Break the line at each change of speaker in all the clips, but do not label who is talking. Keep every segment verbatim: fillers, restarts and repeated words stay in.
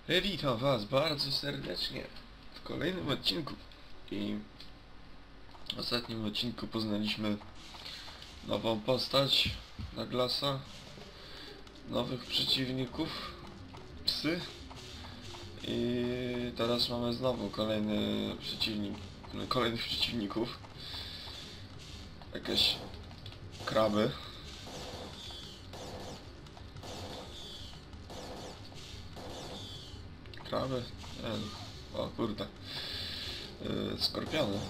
Witam was bardzo serdecznie w kolejnym odcinku. I w ostatnim odcinku poznaliśmy nową postać Douglasa, nowych przeciwników, psy. I teraz mamy znowu kolejny przeciwnik, kolejnych przeciwników. Jakieś kraby. Kraby? Nie. O kurde. Yy, skorpiony.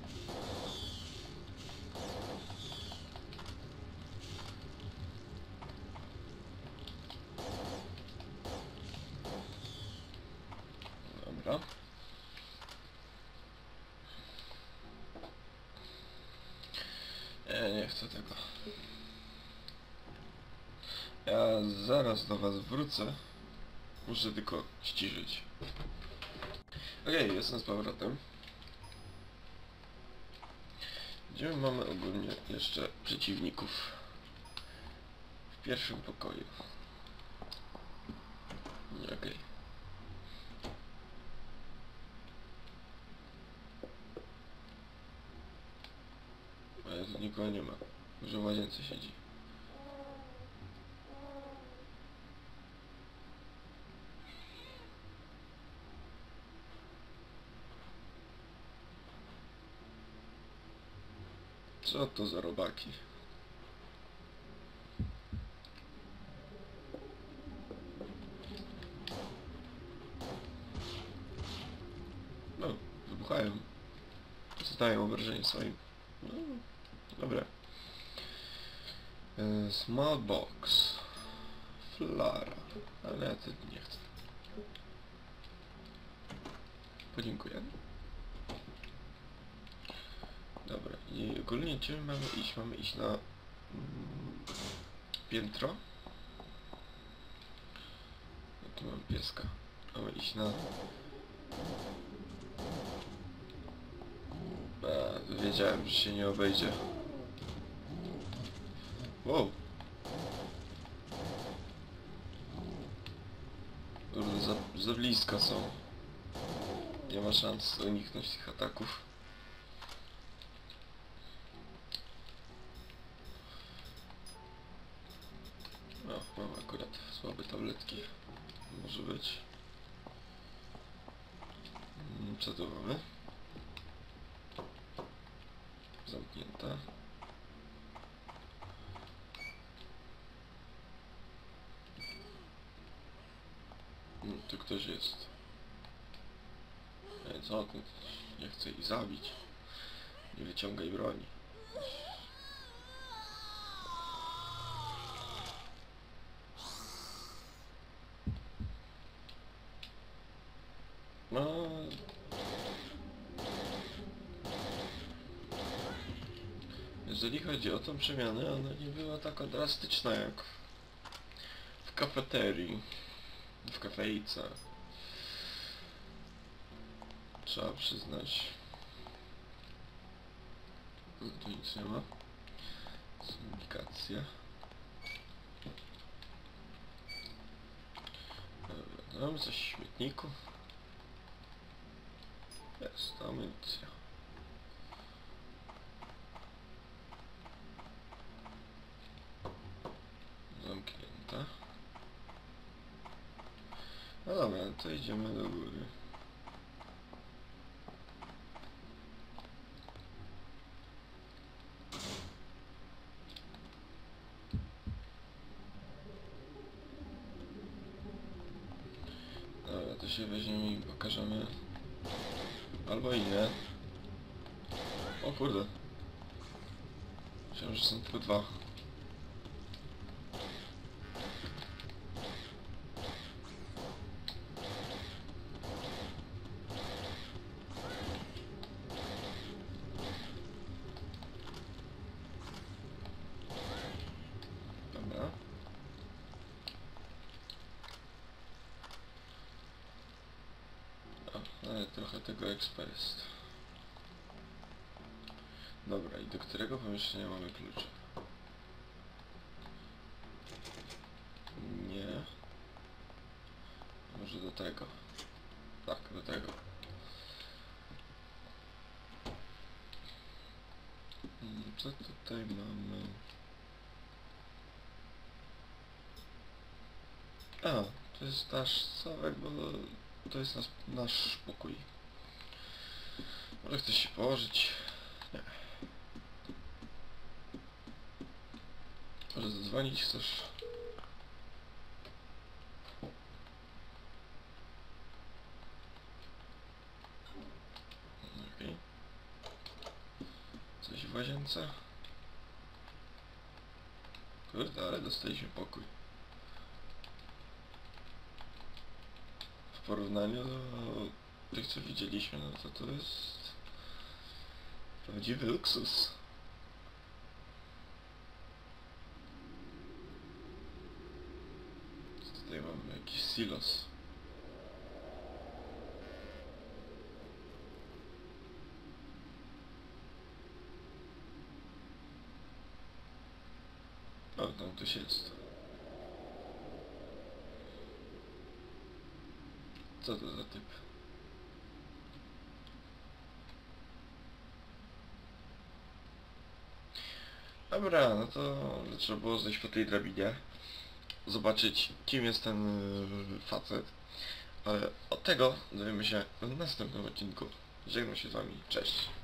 Dobra. Nie, nie chcę tego. Ja zaraz do was wrócę. Muszę tylko ściszyć. Okej, okay, jestem z powrotem. Gdzie mamy ogólnie jeszcze przeciwników? W pierwszym pokoju. Okej. Okay. Ale tu nikogo nie ma. Może w łazience siedzi. Co to za robaki? No, wybuchają. Zadają obrażenie swoim. No, dobra. E, small box. Flara. Ale ja to nie chcę. Podziękuję. Dobra, i ogólnie gdzie mamy iść? Mamy iść na mm, piętro. No tu mam pieska. Mamy iść na... A, wiedziałem, że się nie obejdzie. Wow. Kurde, za, za blisko są. Nie ma szans uniknąć tych ataków. No, mam akurat słabe tabletki. Może być. Co tu mamy? Zamknięta. Hmm, tu ktoś jest. Ej, co ty? Nie chcę ich zabić. Nie wyciągaj broni. No... Jeżeli chodzi o tą przemianę, ona nie była taka drastyczna jak w kafeterii, w kafejce. Trzeba przyznać. No, tu nic nie ma. Syndikacja. Dobra, mamy coś w śmietniku. Jest amunicja. Zamknięta. No dobra, to idziemy do góry. Dobra, to się weźmiemy i pokażemy. Albo i nie. O kurde. Myślałem, że są tylko dwa. Dobra. O, ale trochę tego expa jest. Dobra, i do którego pomieszczenia mamy klucze? Nie. Może do tego. Tak, do tego. Mm, Co tutaj mamy? A, to jest nasz całek, bo to jest nasz, nasz pokój. Może chcesz się położyć? Nie. Może zadzwonić chcesz? Okej. Coś w łazience? Kurde, ale dostaliśmy pokój. W porównaniu do tych, co widzieliśmy, no to to jest prawdziwy luksus. Tutaj mamy jakiś silos. O, tam ktoś jest. Co to za typ? Dobra, no to trzeba było zejść po tej drabinie. Zobaczyć, kim jest ten yy, facet. Ale od tego dowiemy się w następnym odcinku. Żegnam się z wami. Cześć.